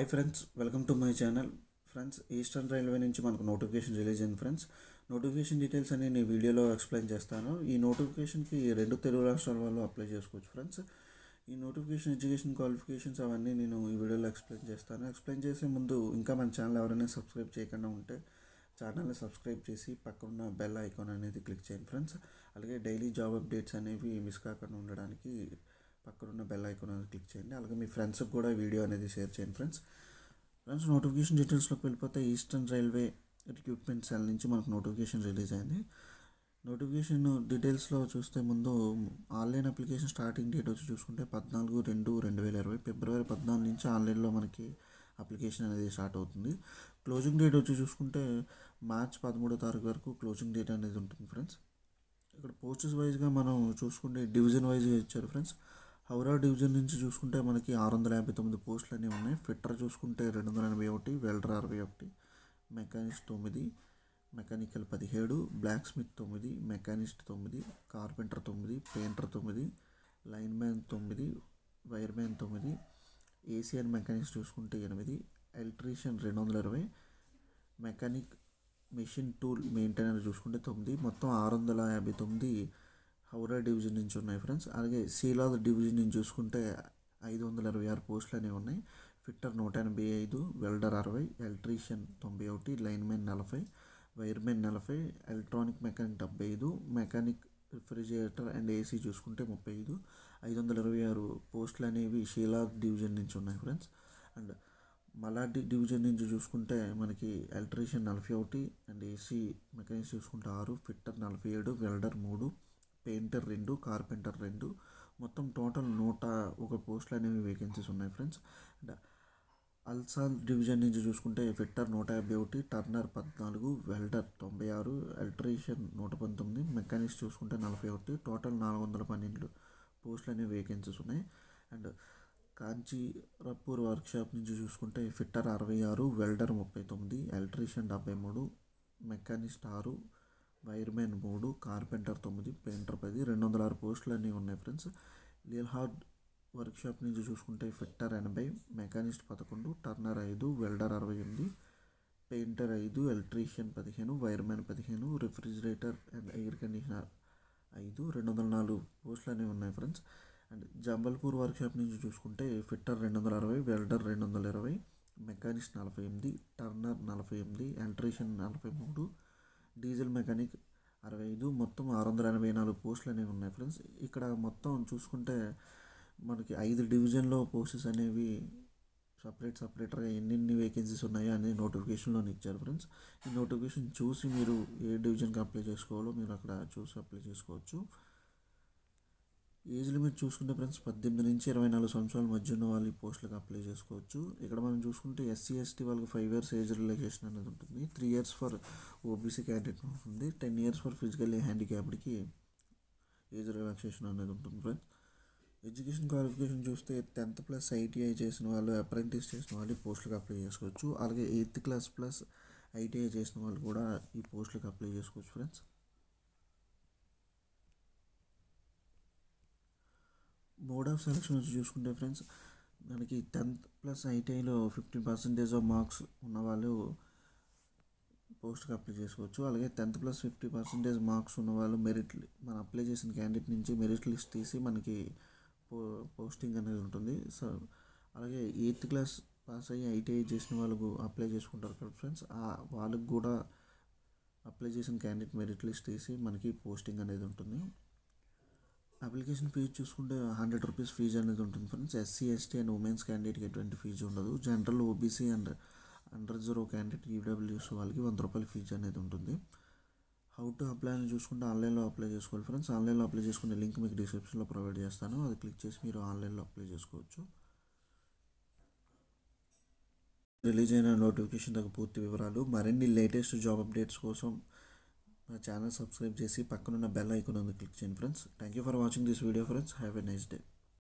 Friends, welcome to my channel. Friends, eastern railway నుంచి మనకు notification release అయింది. Friends, notification details అన్ని నేను వీడియోలో ఎక్స్ప్లెయిన్ చేస్తాను. ఈ నోటిఫికేషన్కి 2 తెలుగు రాష్ట్రాల వాళ్ళు అప్లై చేసుకోవచ్చు. ఫ్రెండ్స్, ఈ నోటిఫికేషన్ ఎడ్యుకేషన్ క్వాలిఫికేషన్స్ అవన్నీ నేను ఈ వీడియోలో ఎక్స్ప్లెయిన్ చేస్తాను. ఎక్స్ప్లెయిన్ చేసే ముందు ఇంకా మన ఛానల్ ఎవరైనా సబ్స్క్రైబ్ చేయకుండా ఉంటే ఛానల్ని సబ్స్క్రైబ్ చేసి పక్కన బెల్ ఐకాన్ అనేది క్లిక్ చేయండి. ఫ్రెండ్స్, అలాగే డైలీ జాబ్ అప్డేట్స్ అనేవి మిస్ కాకుండా ఉండడానికి పక్కన బెల్ ఐకాన్ అనేది క్లిక్ చేయండి. అలాగే మీ ఫ్రెండ్స్కి కూడా వీడియో అనేది షేర్ చేయండి. ఫ్రెండ్స్, నోటిఫికేషన్ డీటెయిల్స్లోకి వెళ్ళిపోతే ఈస్టర్న్ రైల్వే రిక్రూట్మెంట్ సెల్ నుంచి మనకు నోటిఫికేషన్ రిలీజ్ అయింది. నోటిఫికేషన్ డీటెయిల్స్లో చూస్తే ముందు ఆన్లైన్ అప్లికేషన్ స్టార్టింగ్ డేట్ వచ్చి చూసుకుంటే 14/2/2020 ఫిబ్రవరి 14 నుంచి ఆన్లైన్లో మనకి అప్లికేషన్ అనేది స్టార్ట్ అవుతుంది. క్లోజింగ్ డేట్ వచ్చి చూసుకుంటే మార్చ్ 13వ తారీఖు వరకు క్లోజింగ్ డేట్ అనేది ఉంటుంది. ఫ్రెండ్స్, ఇక్కడ పోస్టెస్ వైజ్గా మనం చూసుకుంటే డివిజన్ వైజ్గా ఇచ్చారు. ఫ్రెండ్స్, హౌరా డివిజన్ నుంచి చూసుకుంటే మనకి 659 పోస్టులు అనేవి ఉన్నాయి. ఫిట్టర్ చూసుకుంటే 281, welder 61, machinist 9, mechanical 17, blacksmith 9, machinist 9, carpenter 9, painter 9, lineman 9, wireman 9, ACR mechanics చూసుకుంటే 8, electrician 220, mechanic machine tool maintainer చూసుకుంటే 9, మొత్తం 659 హౌరా డివిజన్ నుంచి ఉన్నాయి. ఫ్రెండ్స్, అలాగే సీలాద్ డివిజన్ నుంచి చూసుకుంటే 526 పోస్టులు అనేవి ఉన్నాయి. Fitter 185, welder 60, electrician 91, lineman 40, wireman 40, electronic mechanic 75, mechanic refrigerator and AC చూసుకుంటే 35, 526 పోస్టులు అనేవి షీలాద్ డివిజన్ నుంచి ఉన్నాయి. ఫ్రెండ్స్, అండ్ మలాడి డివిజన్ నుంచి చూసుకుంటే మనకి ఎలక్ట్రీషియన్ 41 అండ్ ఏసీ మెకానిక్స్ చూసుకుంటే 6, ఫిట్టర్ 47, వెల్డర్ 3, పెయింటర్ 2, కార్పెంటర్ 2, మొత్తం టోటల్ 101 పోస్టులు అనేవి వేకెన్సీస్ ఉన్నాయి. ఫ్రెండ్స్, అండ్ అల్సాల్ డివిజన్ నుంచి చూసుకుంటే fitter 151, turner 14, welder 96, electrician 119, mechanics చూసుకుంటే 41, టోటల్ 412 పోస్టులు అనేవి వేకెన్సీస్ ఉన్నాయి. అండ్ కాంచీరపూర్ వర్క్షాప్ నుంచి చూసుకుంటే fitter 66, welder 39, electrician 73, machinist 6, wireman 3, carpenter 9, painter 10, 206 పోస్టులు అన్నీ ఉన్నాయి. ఫ్రెండ్స్, లీల్హార్డ్ వర్క్షాప్ నుంచి చూసుకుంటే fitter 80, machinist 11, turner 5, welder 68, painter 5, electrician 15, wireman 15, refrigerator and air conditioner 5, 204 పోస్టులు అనేవి ఉన్నాయి. ఫ్రెండ్స్, అండ్ జంబల్పూర్ వర్క్షాప్ నుంచి చూసుకుంటే fitter 260, welder 220, machinist 48, turner 48, electrician 43, diesel mechanic 65, మొత్తం 684 పోస్టులు అనేవి ఉన్నాయి. ఫ్రెండ్స్, ఇక్కడ మొత్తం చూసుకుంటే మనకి 5 డివిజన్లో పోస్టెస్ అనేవి సపరేట్గా ఎన్ని వేకెన్సీస్ ఉన్నాయో అన్ని నోటిఫికేషన్లో ఇచ్చారు. ఫ్రెండ్స్, ఈ నోటిఫికేషన్ చూసి మీరు ఏ డివిజన్కి అప్లై చేసుకోవాలో మీరు అక్కడ చూసి అప్లై చేసుకోవచ్చు. ఏజ్ లిమిట్ చూసుకుంటే ఫ్రెండ్స్ 18 నుంచి 24 సంవత్సరాల మధ్య ఉన్న వాళ్ళు ఈ పోస్టులకు అప్లై చేసుకోవచ్చు. ఇక్కడ మనం చూసుకుంటే ఎస్సీ ఎస్టీ వాళ్ళకి 5 years ఏజ్ రిలాక్సేషన్ అనేది ఉంటుంది. 3 years ఫర్ ఓబీసీ క్యాండిడేట్ ఉంటుంది. 10 years ఫర్ ఫిజికల్లీ హ్యాండిక్యాప్డ్కి ఏజ్ రిలాక్సేషన్ అనేది ఉంటుంది. ఫ్రెండ్స్, ఎడ్యుకేషన్ క్వాలిఫికేషన్ చూస్తే 10th ప్లస్ ఐటీఐ చేసిన వాళ్ళు, అప్రెంటిస్ చేసిన వాళ్ళు ఈ పోస్టులకు అప్లై చేసుకోవచ్చు. అలాగే 8th క్లాస్ ప్లస్ ఐటీఐ చేసిన వాళ్ళు కూడా ఈ పోస్టులకు అప్లై చేసుకోవచ్చు. ఫ్రెండ్స్, మోడ్ ఆఫ్ సెలక్షన్ వచ్చి చూసుకుంటే ఫ్రెండ్స్ మనకి 10th ప్లస్ ఐటీఐలో 15% ఆఫ్ మార్క్స్ ఉన్నవాళ్ళు పోస్ట్కి అప్లై చేసుకోవచ్చు. అలాగే 10th ప్లస్ 50% మార్క్స్ ఉన్నవాళ్ళు మనం అప్లై చేసిన క్యాండిడేట్ నుంచి మెరిట్ లిస్ట్ తీసి మనకి పోస్టింగ్ అనేది ఉంటుంది. సో అలాగే 8th క్లాస్ పాస్ అయ్యి ఐటీఐ చేసిన వాళ్ళకు అప్లై చేసుకుంటారు కదా ఫ్రెండ్స్, వాళ్ళకి కూడా అప్లై చేసిన క్యాండిడేట్ మెరిట్ లిస్ట్ తీసి మనకి పోస్టింగ్ అనేది ఉంటుంది. అప్లికేషన్ ఫీజు చూసుకుంటే 100 రూపీస్ ఫీజు అనేది ఉంటుంది. Friends, SC ST and womens క్యాండిడేట్కి ఎటువంటి ఫీజు ఉండదు. General OBC and under 0 candidate EWS వాళ్ళకి 100 రూపాయల ఫీజు అనేది ఉంటుంది. హౌ టు అప్లై అని చూసుకుంటే ఆన్లైన్లో అప్లై చేసుకోవాలి. ఫ్రెండ్స్, ఆన్లైన్లో అప్లై చేసుకునే లింక్ మీకు డిస్క్రిప్షన్లో ప్రొవైడ్ చేస్తాను. అది క్లిక్ చేసి మీరు ఆన్లైన్లో అప్లై చేసుకోవచ్చు. రిలీజ్ అయిన నోటిఫికేషన్ దగ్గర పూర్తి వివరాలు, మరిన్ని లేటెస్ట్ జాబ్ అప్డేట్స్ కోసం నా ఛానల్ సబ్స్క్రైబ్ చేసి పక్కనున్న బెల్ ఐకాన్ క్లిక్ చేయండి. Friends, thank you for watching this video. Friends, have a nice day.